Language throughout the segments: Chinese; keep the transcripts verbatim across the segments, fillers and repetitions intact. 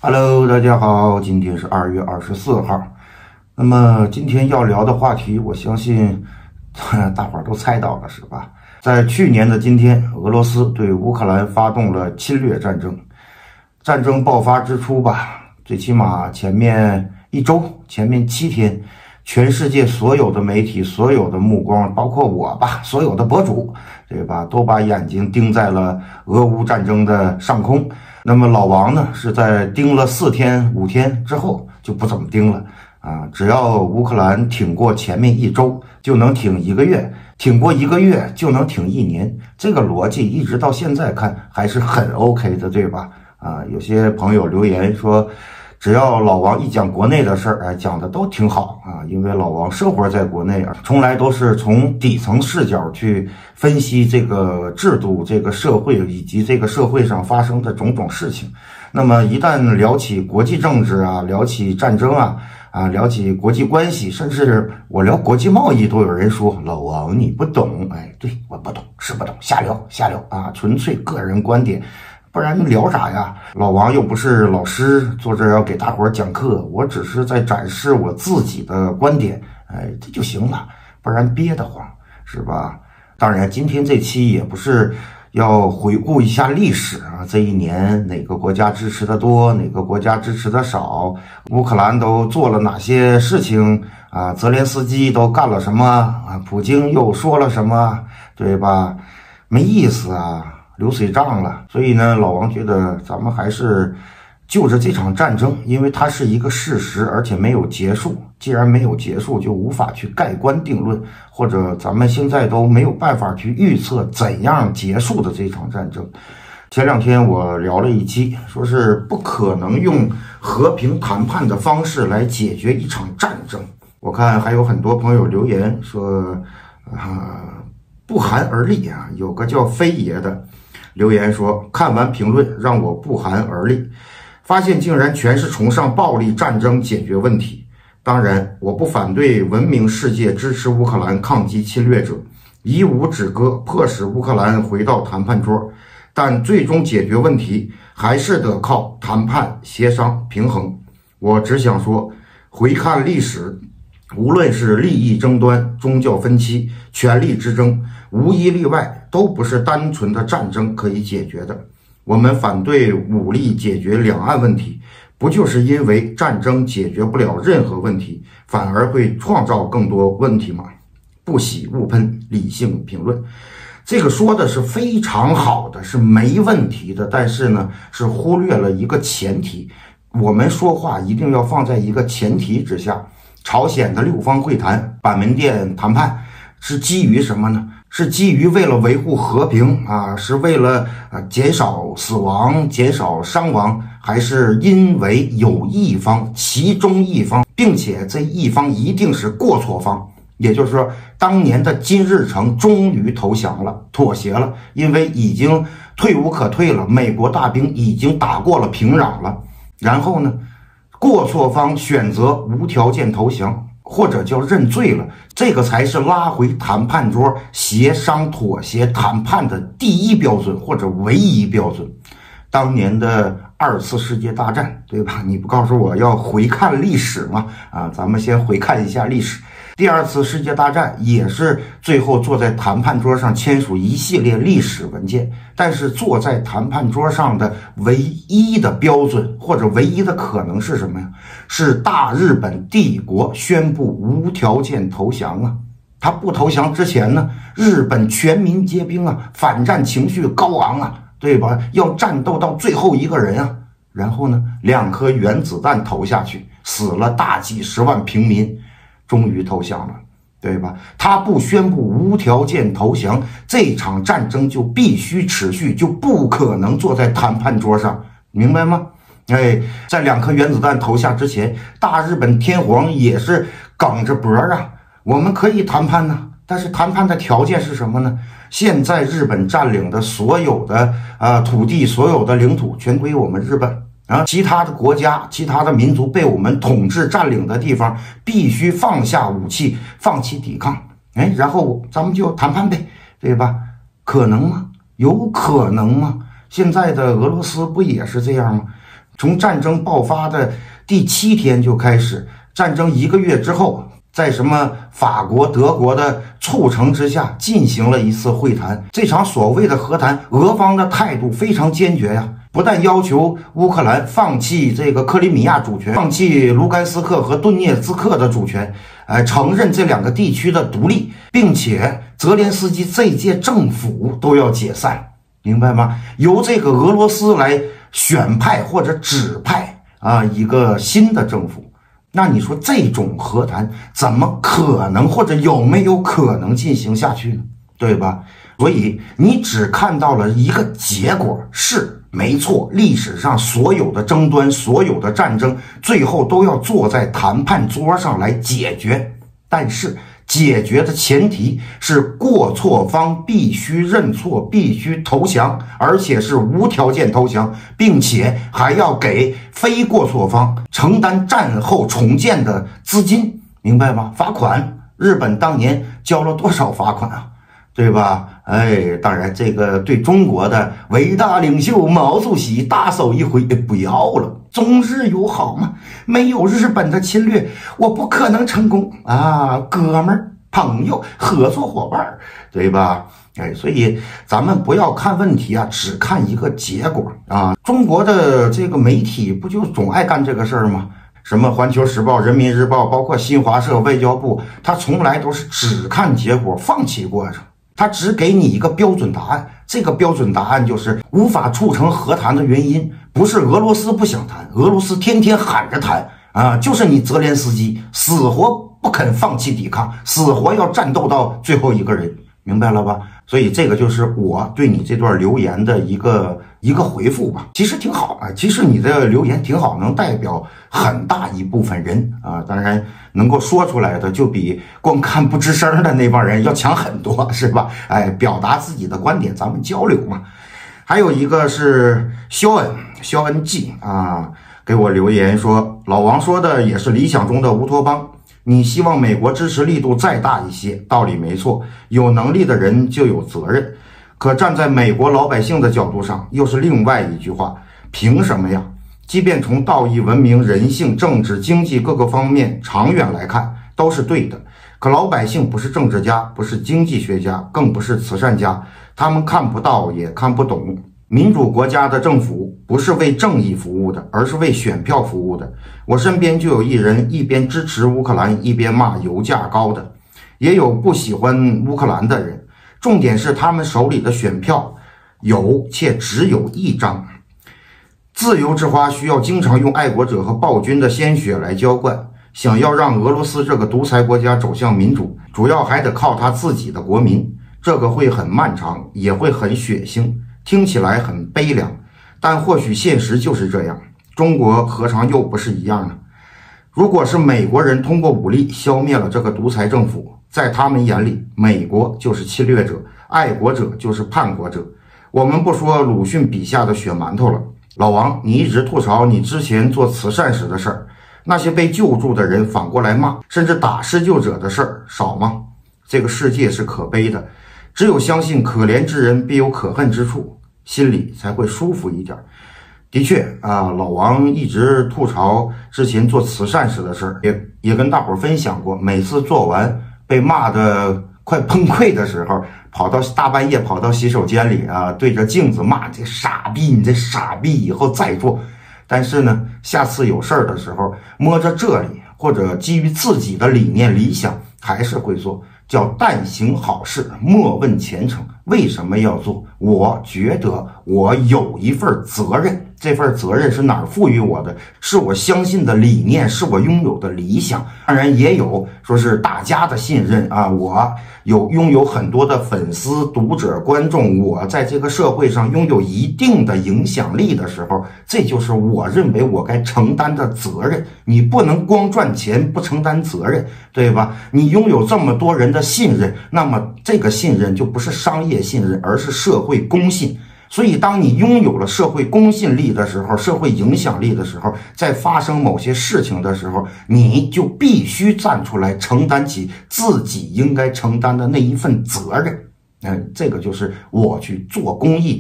Hello， 大家好，今天是二月二十四号。那么今天要聊的话题，我相信大伙儿都猜到了，是吧？在去年的今天，俄罗斯对乌克兰发动了侵略战争。战争爆发之初吧，最起码前面一周、前面七天，全世界所有的媒体、所有的目光，包括我吧，所有的博主，对吧，都把眼睛盯在了俄乌战争的上空。那么老王呢，是在盯了四天、五天之后就不怎么盯了啊！只要乌克兰挺过前面一周，就能挺一个月；挺过一个月，就能挺一年。这个逻辑一直到现在看还是很 OK 的，对吧？啊，有些朋友留言说，只要老王一讲国内的事儿，哎，讲的都挺好啊，因为老王生活在国内啊，从来都是从底层视角去分析这个制度、这个社会以及这个社会上发生的种种事情。那么一旦聊起国际政治啊，聊起战争啊，啊，聊起国际关系，甚至我聊国际贸易，都有人说老王你不懂。哎，对，我不懂，是不懂，瞎聊瞎聊啊，纯粹个人观点。不然聊啥呀？老王又不是老师，坐这儿要给大伙儿讲课，我只是在展示我自己的观点，哎，这就行了，不然憋得慌，是吧？当然，今天这期也不是要回顾一下历史啊，这一年哪个国家支持的多，哪个国家支持的少，乌克兰都做了哪些事情啊？泽连斯基都干了什么啊？普京又说了什么，对吧？没意思啊。流水账了，所以呢，老王觉得咱们还是就着这场战争，因为它是一个事实，而且没有结束。既然没有结束，就无法去盖棺定论，或者咱们现在都没有办法去预测怎样结束的这场战争。前两天我聊了一期，说是不可能用和平谈判的方式来解决一场战争。我看还有很多朋友留言说，啊，不寒而栗啊，有个叫飞爷的。留言说，看完评论让我不寒而栗，发现竟然全是崇尚暴力战争解决问题。当然，我不反对文明世界支持乌克兰抗击侵略者，以武止戈，迫使乌克兰回到谈判桌，但最终解决问题还是得靠谈判、协商、平衡。我只想说，回看历史，无论是利益争端、宗教分歧、权力之争，无一例外都不是单纯的战争可以解决的。我们反对武力解决两岸问题，不就是因为战争解决不了任何问题，反而会创造更多问题吗？不喜勿喷，理性评论。这个说的是非常好的，是没问题的，但是呢，是忽略了一个前提。我们说话一定要放在一个前提之下。朝鲜的六方会谈、板门店谈判是基于什么呢？是基于为了维护和平啊，是为了啊减少死亡、减少伤亡，还是因为有一方，其中一方，并且这一方一定是过错方？也就是说，当年的金日成终于投降了，妥协了，因为已经退无可退了，美国大兵已经打过了平壤了。然后呢？过错方选择无条件投降，或者叫认罪了，这个才是拉回谈判桌协商妥协谈判的第一标准或者唯一标准。当年的二次世界大战，对吧？你不告诉我要回看历史吗？啊，咱们先回看一下历史。第二次世界大战也是最后坐在谈判桌上签署一系列历史文件，但是坐在谈判桌上的唯一的标准或者唯一的可能是什么呀？是大日本帝国宣布无条件投降啊！他不投降之前呢，日本全民皆兵啊，反战情绪高昂啊，对吧？要战斗到最后一个人啊！然后呢，两颗原子弹投下去，死了大几十万平民。终于投降了，对吧？他不宣布无条件投降，这场战争就必须持续，就不可能坐在谈判桌上，明白吗？哎，在两颗原子弹投下之前，大日本天皇也是梗着脖啊，我们可以谈判呢，但是谈判的条件是什么呢？现在日本占领的所有的呃土地，所有的领土全归我们日本。啊，其他的国家、其他的民族被我们统治占领的地方，必须放下武器，放弃抵抗。哎，然后咱们就谈判呗，对吧？可能吗？有可能吗？现在的俄罗斯不也是这样吗？ 从战争爆发的第七天就开始，战争一个月之后，在什么法国、德国的促成之下，进行了一次会谈。这场所谓的和谈，俄方的态度非常坚决呀，不但要求乌克兰放弃这个克里米亚主权，放弃卢甘斯克和顿涅茨克的主权，呃，承认这两个地区的独立，并且泽连斯基这届政府都要解散，明白吗？由这个俄罗斯来选派或者指派啊一个新的政府。那你说这种和谈怎么可能，或者有没有可能进行下去呢？对吧？所以你只看到了一个结果，是没错，历史上所有的争端、所有的战争，最后都要坐在谈判桌上来解决。但是解决的前提是过错方必须认错，必须投降，而且是无条件投降，并且还要给非过错方承担战后重建的资金，明白吗？罚款，日本当年交了多少罚款啊？对吧？哎，当然这个对中国的伟大领袖毛主席大手一挥，不要了，中日友好嘛，没有日本的侵略，我不可能成功啊，哥们儿、朋友、合作伙伴，对吧？哎，所以咱们不要看问题啊，只看一个结果啊。中国的这个媒体不就总爱干这个事儿吗？什么环球时报、人民日报，包括新华社、外交部，他从来都是只看结果，放弃过程。他只给你一个标准答案，这个标准答案就是无法促成和谈的原因，不是俄罗斯不想谈，俄罗斯天天喊着谈啊，就是你泽连斯基死活不肯放弃抵抗，死活要战斗到最后一个人，明白了吧？所以这个就是我对你这段留言的一个一个回复吧。其实挺好啊，其实你的留言挺好，能代表很大一部分人啊，当然能够说出来的就比光看不吱声的那帮人要强很多，是吧？哎，表达自己的观点，咱们交流嘛。还有一个是肖恩，肖恩 G 啊，给我留言说，老王说的也是理想中的乌托邦。你希望美国支持力度再大一些，道理没错，有能力的人就有责任。可站在美国老百姓的角度上，又是另外一句话，凭什么呀？即便从道义、文明、人性、政治、经济各个方面长远来看都是对的，可老百姓不是政治家，不是经济学家，更不是慈善家，他们看不到也看不懂。民主国家的政府不是为正义服务的，而是为选票服务的。我身边就有一人一边支持乌克兰，一边骂油价高的，也有不喜欢乌克兰的人。重点是他们手里的选票有且只有一张。自由之花需要经常用爱国者和暴君的鲜血来浇灌，想要让俄罗斯这个独裁国家走向民主，主要还得靠他自己的国民。这个会很漫长，也会很血腥，听起来很悲凉，但或许现实就是这样。中国何尝又不是一样呢？如果是美国人通过武力消灭了这个独裁政府，在他们眼里，美国就是侵略者，爱国者就是叛国者。我们不说鲁迅笔下的血馒头了，老王，你一直吐槽你之前做慈善时的事儿，那些被救助的人反过来骂，甚至打施救者的事儿少吗？这个世界是可悲的，只有相信可怜之人必有可恨之处，心里才会舒服一点。的确啊，老王一直吐槽之前做慈善时的事儿，也也跟大伙儿分享过，每次做完被骂的快崩溃的时候，跑到大半夜跑到洗手间里啊，对着镜子骂这傻逼，你这傻逼，以后再做。但是呢，下次有事儿的时候，摸着这里或者基于自己的理念理想，还是会做。叫但行好事，莫问前程。为什么要做？我觉得我有一份责任，这份责任是哪儿赋予我的？是我相信的理念，是我拥有的理想。当然也有说是大家的信任啊，我有拥有很多的粉丝、读者、观众，我在这个社会上拥有一定的影响力的时候，这就是我认为我该承担的责任。你不能光赚钱不承担责任，对吧？你拥有这么多人的信任，那么这个信任就不是商业信任，而是社会公信。所以当你拥有了社会公信力的时候，社会影响力的时候，在发生某些事情的时候，你就必须站出来承担起自己应该承担的那一份责任。嗯，这个就是我去做公益，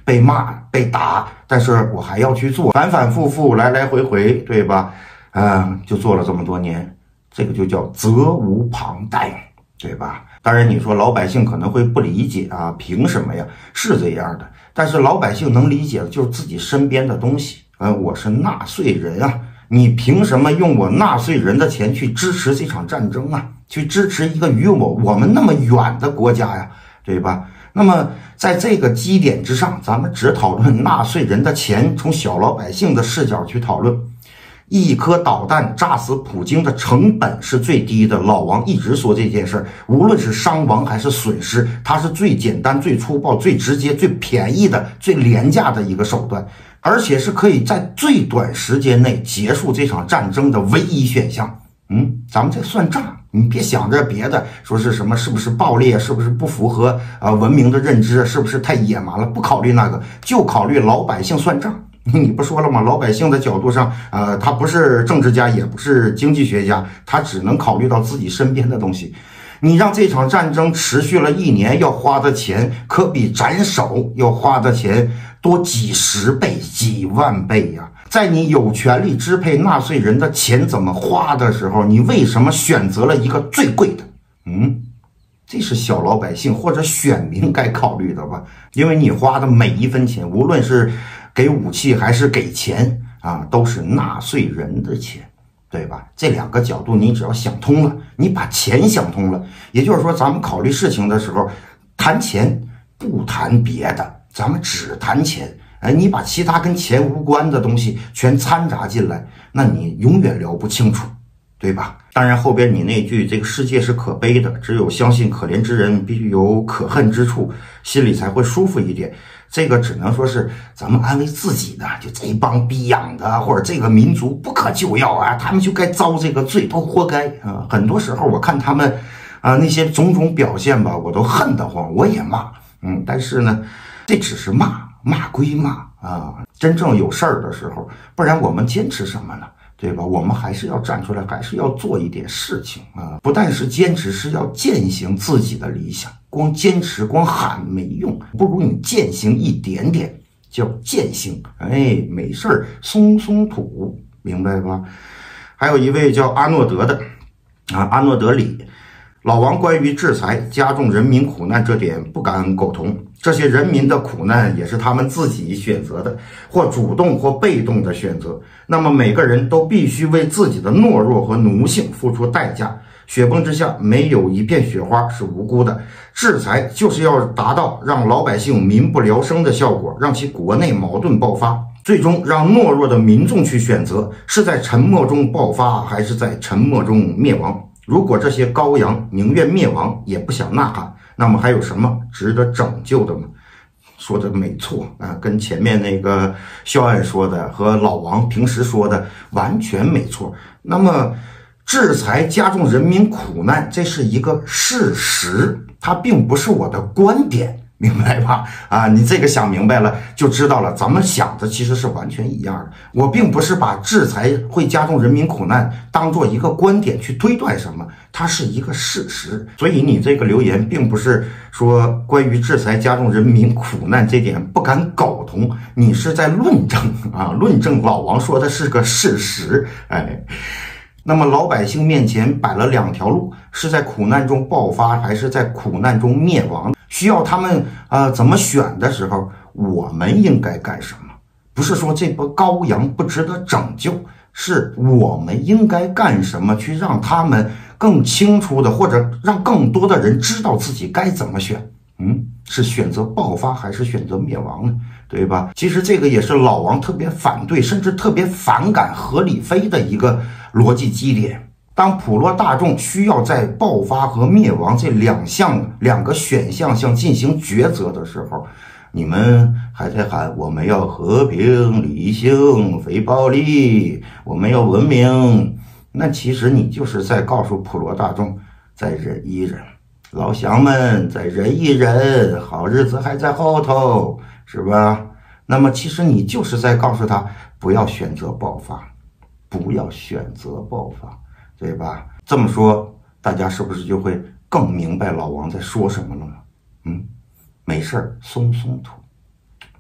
被骂、被打，但是我还要去做，反反复复，来来回回，对吧？嗯，就做了这么多年，这个就叫责无旁贷，对吧？当然，你说老百姓可能会不理解啊，凭什么呀？是这样的，但是老百姓能理解的就是自己身边的东西。嗯，我是纳税人啊，你凭什么用我纳税人的钱去支持这场战争啊？去支持一个与我我们那么远的国家呀，对吧？那么在这个基点之上，咱们只讨论纳税人的钱，从小老百姓的视角去讨论。一颗导弹炸死普京的成本是最低的，老王一直说这件事儿，无论是伤亡还是损失，它是最简单、最粗暴、最直接、最便宜的、最廉价的一个手段，而且是可以在最短时间内结束这场战争的唯一选项。嗯，咱们这算账，你别想着别的，说是什么是不是暴烈，是不是不符合啊、呃、文明的认知，是不是太野蛮了，不考虑那个，就考虑老百姓算账。你不说了吗？老百姓的角度上，呃，他不是政治家，也不是经济学家，他只能考虑到自己身边的东西。你让这场战争持续了一年，要花的钱可比斩首要花的钱多几十倍、几万倍呀！在你有权利支配纳税人的钱怎么花的时候，你为什么选择了一个最贵的？嗯，这是小老百姓或者选民该考虑的吧？因为你花的每一分钱，无论是给武器还是给钱啊，都是纳税人的钱，对吧？这两个角度你只要想通了，你把钱想通了，也就是说咱们考虑事情的时候谈钱不谈别的，咱们只谈钱。哎，你把其他跟钱无关的东西全掺杂进来，那你永远聊不清楚，对吧？当然后边你那句这个世界是可悲的，只有相信可怜之人必须有可恨之处，心里才会舒服一点。这个只能说是咱们安慰自己的，就这帮逼养的或者这个民族不可救药啊，他们就该遭这个罪，都活该啊！很多时候我看他们啊那些种种表现吧，我都恨得慌，我也骂，嗯，但是呢，这只是骂，骂归骂啊，真正有事儿的时候，不然我们坚持什么呢？对吧？我们还是要站出来，还是要做一点事情啊！不但是坚持，是要践行自己的理想。光坚持、光喊没用，不如你践行一点点，叫践行。哎，没事儿松松土，明白吧？还有一位叫阿诺德的啊，阿诺德里。老王关于制裁加重人民苦难这点不敢苟同，这些人民的苦难也是他们自己选择的，或主动或被动的选择。那么每个人都必须为自己的懦弱和奴性付出代价。雪崩之下没有一片雪花是无辜的，制裁就是要达到让老百姓民不聊生的效果，让其国内矛盾爆发，最终让懦弱的民众去选择是在沉默中爆发还是在沉默中灭亡。如果这些羔羊宁愿灭亡也不想呐喊，那么还有什么值得拯救的吗？说的没错啊，跟前面那个肖恩说的和老王平时说的完全没错。那么制裁加重人民苦难，这是一个事实，它并不是我的观点，明白吧？啊，你这个想明白了就知道了，咱们想的其实是完全一样的。我并不是把制裁会加重人民苦难当做一个观点去推断什么，它是一个事实。所以你这个留言并不是说关于制裁加重人民苦难这点不敢苟同，你是在论证啊，论证老王说的是个事实。哎，那么老百姓面前摆了两条路，是在苦难中爆发还是在苦难中灭亡，需要他们呃怎么选的时候，我们应该干什么？不是说这波羔羊不值得拯救，是我们应该干什么去让他们更清楚的，或者让更多的人知道自己该怎么选。嗯，是选择爆发还是选择灭亡呢？对吧？其实这个也是老王特别反对，甚至特别反感何理非的一个逻辑基点。当普罗大众需要在爆发和灭亡这两项两个选项上进行抉择的时候，你们还在喊我们要和平理性非暴力，我们要文明，那其实你就是在告诉普罗大众再忍一忍，老乡们再忍一忍，好日子还在后头，是吧？那么其实你就是在告诉他不要选择爆发，不要选择爆发，对吧？这么说大家是不是就会更明白老王在说什么了呢？嗯，没事儿松松土。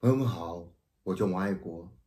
朋友们好，我叫王爱国。